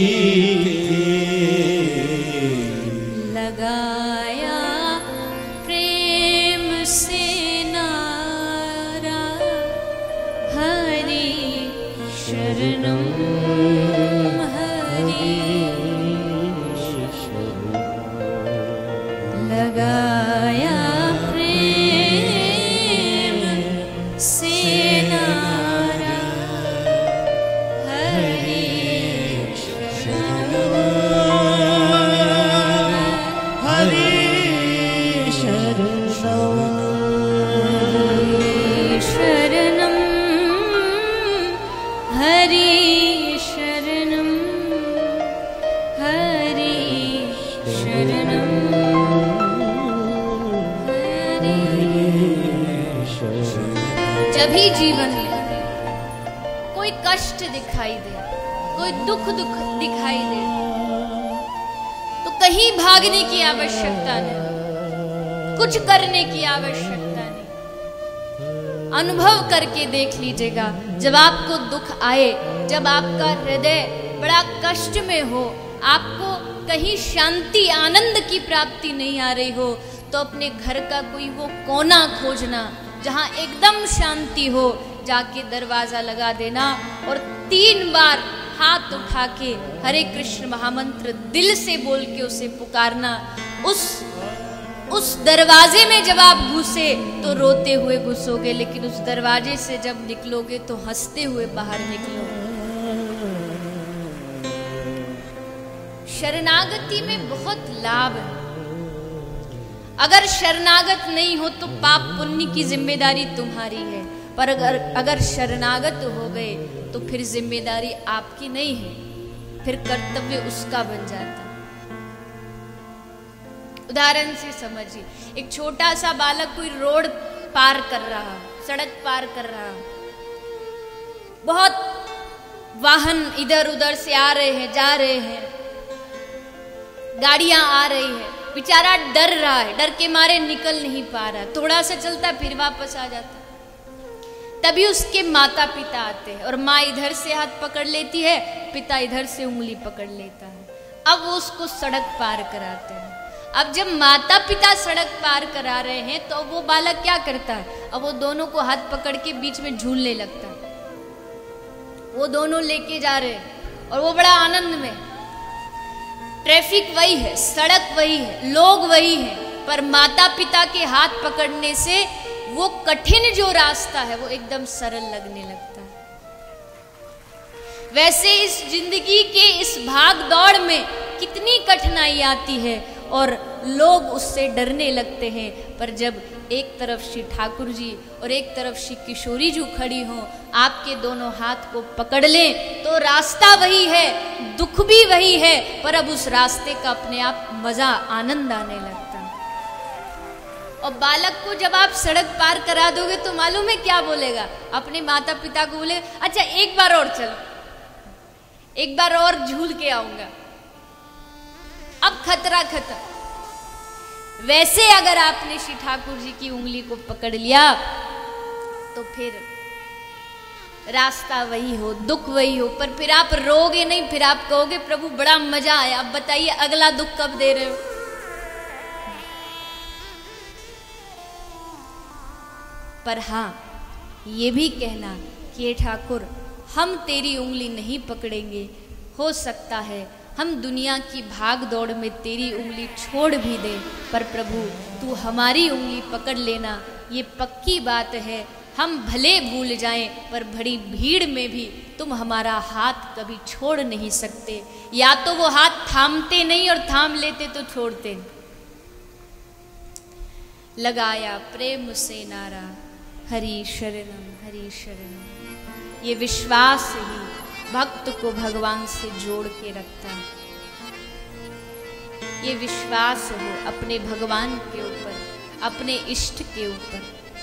थी। लगाया प्रेम से नारा हरि शरणम हरि लगाया प्रेम से नारा हरि शरणम हरि शरणम हरि शरणम हरि शरणम जब भी जीवन में कोई कष्ट दिखाई दे, कोई दुख दिखाई दे, तो कहीं भागने की आवश्यकता नहीं, कुछ करने की आवश्यकता नहीं। अनुभव करके देख लीजिएगा, जब आपको दुख आए, जब आपका हृदय बड़ा कष्ट में हो, आपको कहीं शांति आनंद की प्राप्ति नहीं आ रही हो, तो अपने घर का कोई वो कोना खोजना जहां एकदम शांति हो, जाके दरवाजा लगा देना और 3 बार हाथ उठा के हरे कृष्ण महामंत्र दिल से बोल के उसे पुकारना। उस दरवाजे में जब आप घुसे तो रोते हुए घुसोगे, लेकिन उस दरवाजे से जब निकलोगे तो हंसते हुए बाहर निकलोगे। शरणागति में बहुत लाभ है। अगर शरणागत नहीं हो तो पाप पुण्य की जिम्मेदारी तुम्हारी है, पर अगर शरणागत हो गए तो फिर जिम्मेदारी आपकी नहीं है, फिर कर्तव्य उसका बन जाता है। उदाहरण से समझिए, एक छोटा सा बालक कोई रोड पार कर रहा, सड़क पार कर रहा, बहुत वाहन इधर उधर से आ रहे हैं, जा रहे हैं, गाड़ियां आ रही है, बेचारा डर रहा है, डर के मारे निकल नहीं पा रहा, थोड़ा सा चलता फिर वापस आ जाता। तभी उसके माता पिता आते हैं और माँ इधर से हाथ पकड़ लेती है, पिता इधर से उंगली पकड़ लेता है। अब वो उसको सड़क पार कराते हैं। अब जब माता पिता सड़क पार करा रहे हैं तो वो बालक क्या करता है, अब वो दोनों को हाथ पकड़ के बीच में झूलने लगता है। वो दोनों लेके जा रहे हैं और वो बड़ा आनंद में। ट्रैफिक वही है, सड़क वही है, लोग वही है, पर माता पिता के हाथ पकड़ने से वो कठिन जो रास्ता है वो एकदम सरल लगने लगता है। वैसे इस जिंदगी के इस भाग दौड़ में कितनी कठिनाई आती है और लोग उससे डरने लगते हैं, पर जब एक तरफ श्री ठाकुर जी और एक तरफ श्री किशोरी जी खड़ी हों, आपके दोनों हाथ को पकड़ लें तो रास्ता वही है, दुख भी वही है, पर अब उस रास्ते का अपने आप मजा आनंद आने लगता है। और बालक को जब आप सड़क पार करा दोगे तो मालूम है क्या बोलेगा, अपने माता पिता को बोले अच्छा एक बार और चलो, एक बार और झूल के आऊंगा, अब खतरा खत्म। वैसे अगर आपने श्री ठाकुर जी की उंगली को पकड़ लिया तो फिर रास्ता वही हो, दुख वही हो, पर फिर आप रोगे नहीं, फिर आप कहोगे प्रभु बड़ा मजा आया, अब बताइए अगला दुख कब दे रहे हो। पर हाँ ये भी कहना कि ठाकुर हम तेरी उंगली नहीं पकड़ेंगे, हो सकता है हम दुनिया की भाग दौड़ में तेरी उंगली छोड़ भी दे, पर प्रभु तू हमारी उंगली पकड़ लेना, ये पक्की बात है। हम भले भूल जाएं पर बड़ी भीड़ में भी तुम हमारा हाथ कभी छोड़ नहीं सकते। या तो वो हाथ थामते नहीं और थाम लेते तो छोड़ते। लगाया प्रेम से नारा हरि शरणम हरि शरणम, ये विश्वास ही भक्त को भगवान से जोड़ के रखता है। ये विश्वास हो अपने भगवान के ऊपर, अपने इष्ट के ऊपर।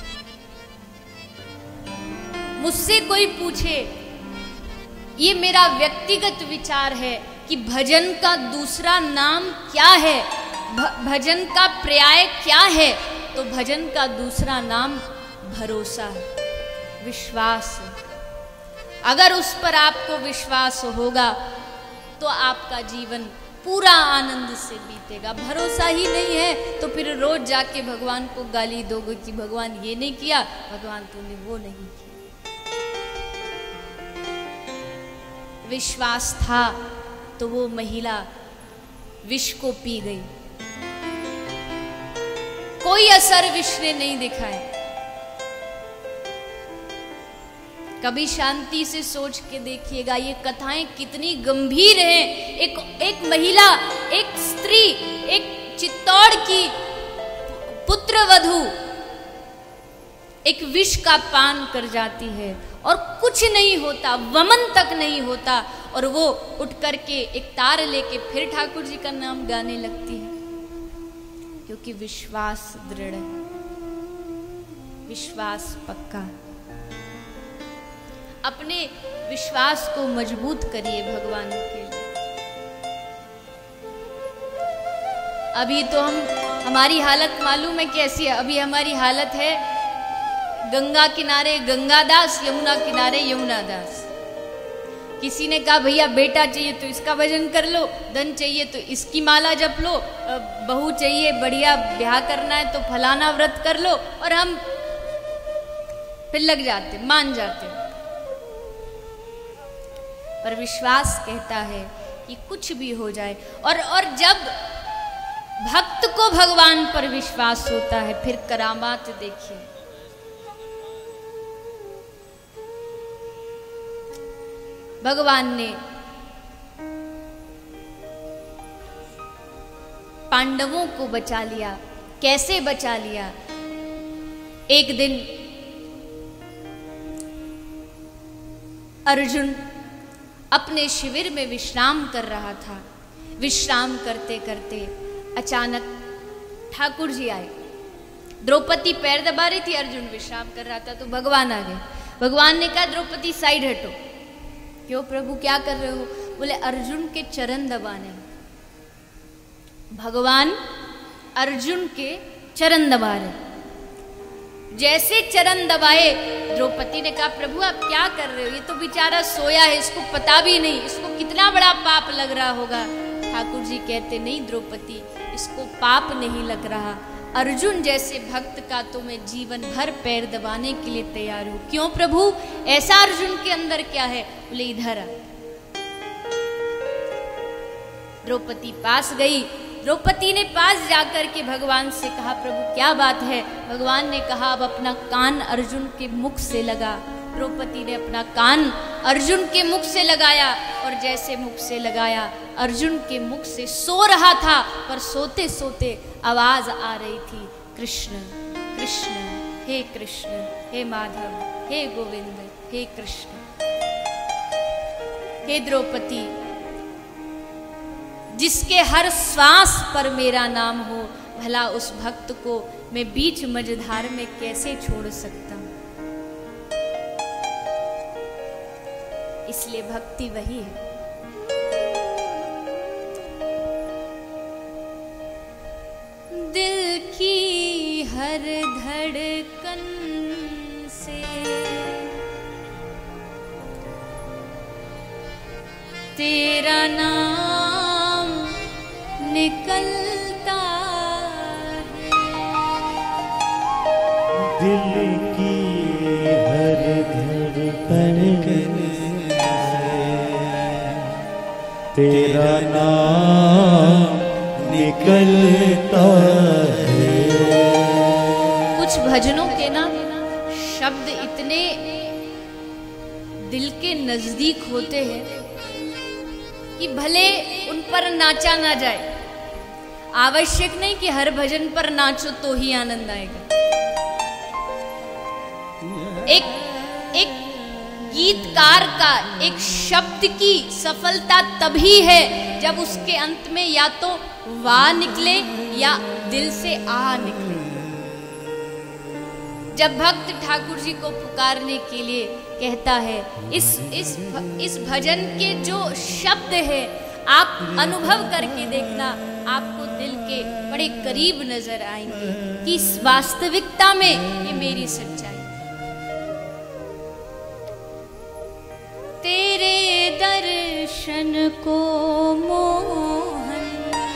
मुझसे कोई पूछे, ये मेरा व्यक्तिगत विचार है कि भजन का दूसरा नाम क्या है, भजन का पर्याय क्या है, तो भजन का दूसरा नाम भरोसा है, विश्वास है। अगर उस पर आपको विश्वास होगा तो आपका जीवन पूरा आनंद से बीतेगा। भरोसा ही नहीं है तो फिर रोज जाके भगवान को गाली दोगे कि भगवान ये नहीं किया, भगवान तूने वो नहीं किया। विश्वास था तो वो महिला विष को पी गई, कोई असर विष ने नहीं दिखाया। कभी शांति से सोच के देखिएगा, ये कथाएं कितनी गंभीर हैं। एक महिला, एक स्त्री, एक चित्तौड़ की पुत्र वधू एक विष का पान कर जाती है और कुछ नहीं होता, वमन तक नहीं होता, और वो उठ करके एक तार लेके फिर ठाकुर जी का नाम गाने लगती है, क्योंकि विश्वास दृढ़ है, विश्वास पक्का। अपने विश्वास को मजबूत करिए भगवान के लिए। अभी तो हमारी हालत मालूम है कैसी है। अभी हमारी हालत है गंगा किनारे गंगादास, यमुना किनारे यमुनादास। किसी ने कहा भैया बेटा चाहिए तो इसका भजन कर लो, धन चाहिए तो इसकी माला जप लो, बहू चाहिए बढ़िया ब्याह करना है तो फलाना व्रत कर लो, और हम फिर लग जाते, मान जाते। पर विश्वास कहता है कि कुछ भी हो जाए, और जब भक्त को भगवान पर विश्वास होता है फिर करामात देखिए। भगवान ने पांडवों को बचा लिया। कैसे बचा लिया? एक दिन अर्जुन अपने शिविर में विश्राम कर रहा था। विश्राम करते करते अचानक ठाकुर जी आए। द्रौपदी पैर दबा रही थी, अर्जुन विश्राम कर रहा था, तो भगवान आ गए। भगवान ने कहा द्रौपदी साइड हटो। क्यों प्रभु, क्या कर रहे हो? बोले अर्जुन के चरण दबाने। भगवान अर्जुन के चरण दबा रहे। जैसे चरण दबाए, द्रौपदी ने कहा प्रभु आप क्या कर रहे हो? ये तो बेचारा सोया है, इसको पता भी नहीं, इसको कितना बड़ा पाप लग रहा होगा। ठाकुर जी कहते नहीं द्रौपदी, इसको पाप नहीं लग रहा। अर्जुन जैसे भक्त का तो मैं जीवन भर पैर दबाने के लिए तैयार हूं। क्यों प्रभु, ऐसा अर्जुन के अंदर क्या है? बोले इधर आ। द्रौपदी पास गई। द्रौपदी ने पास जाकर के भगवान से कहा प्रभु क्या बात है? भगवान ने कहा अब अपना कान अर्जुन के मुख से लगा। द्रौपदी ने अपना कान अर्जुन के मुख से लगाया, और जैसे मुख से लगाया, अर्जुन के मुख से सो रहा था, पर सोते सोते आवाज आ रही थी, कृष्ण कृष्ण, हे कृष्ण, हे माधव, हे गोविंद, हे कृष्ण। हे द्रौपदी, जिसके हर श्वास पर मेरा नाम हो, भला उस भक्त को मैं बीच मझधार में कैसे छोड़ सकता हूं? इसलिए भक्ति वही है। दिल की हर धड़कन से तेरा नाम निकलता है। दिल की हर धड़कन तेरा नाम निकलता है। कुछ भजनों के ना शब्द इतने दिल के नजदीक होते हैं कि भले उन पर नाचा ना जाए। आवश्यक नहीं कि हर भजन पर नाचो तो ही आनंद आएगा। एक गीतकार का एक शब्द की सफलता तभी है जब उसके अंत में या तो वाह निकले या दिल से आ निकले। जब भक्त ठाकुर जी को पुकारने के लिए कहता है, इस भजन के जो शब्द है आप अनुभव करके देखना, आपको दिल के बड़े करीब नजर आएंगे कि इस वास्तविकता में ये मेरी सच्चाई। तेरे दर्शन को मोहन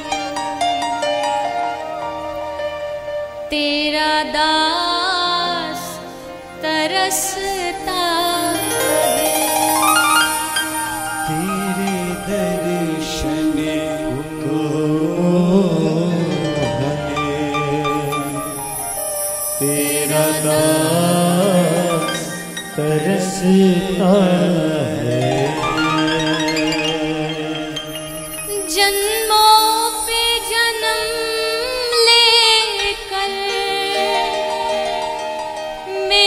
तेरा दास तरसता है। तेरे दर्शन को तेरा दास तरसता है। जन्मों पे जन्म लेकर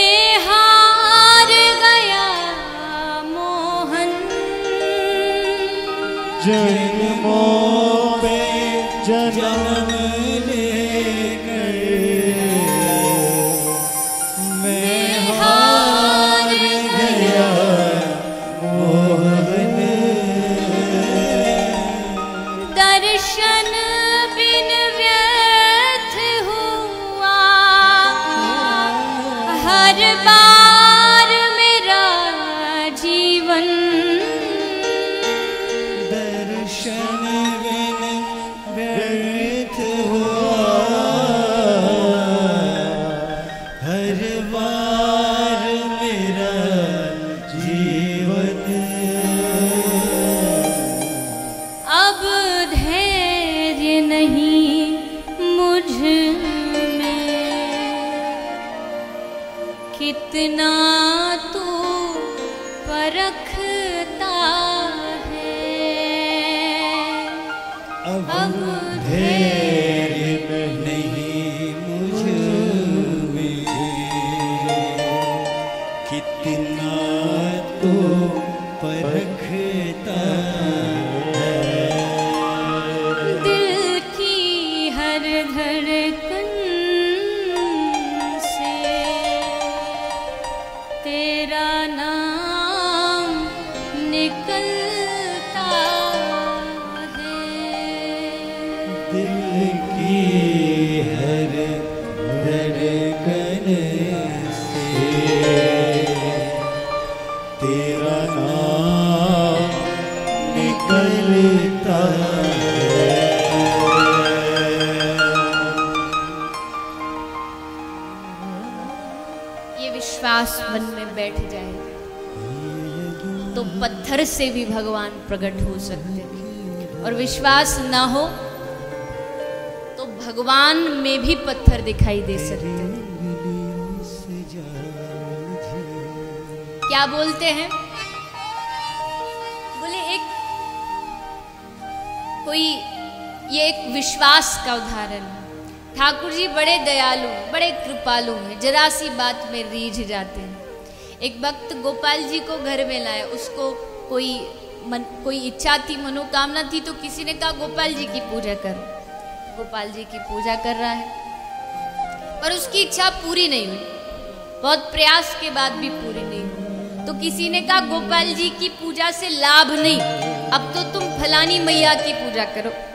जन्मों पे जन्म लेकर मैं हार गया मोहन। दर्शन बिन व्यर्थ हुआ हर बार मेरा जीवन। दर्शन बिन व्यर्थ हुआ हर बार मेरा जीवन। अब धैर्य नहीं मुझ में, कितना तू परखता है। अब धैर्य नहीं मुझ में, कितना तो परखता है। दिल की हर धड़कन से तेरा नाम निकलता है। दिल की हर धड़कन से तेरा नाम निकलता है। ये विश्वास मन में बैठ जाए तो पत्थर से भी भगवान प्रकट हो सकते हैं, और विश्वास ना हो तो भगवान में भी पत्थर दिखाई दे सकते हैं। क्या बोलते हैं? बोले ये एक विश्वास का उदाहरण है। ठाकुर जी बड़े दयालु, बड़े कृपालु हैं, जरा सी बात में रीझ जाते हैं। एक भक्त गोपाल जी को घर में लाए, उसको कोई इच्छा थी, मनोकामना थी, तो किसी ने कहा गोपाल जी की पूजा करो। गोपाल जी की पूजा कर रहा है पर उसकी इच्छा पूरी नहीं हुई, बहुत प्रयास के बाद भी पूरी नहीं हुई। तो किसी ने कहा गोपाल जी की पूजा से लाभ नहीं, अब तो तुम फलानी मैया की पूजा करो।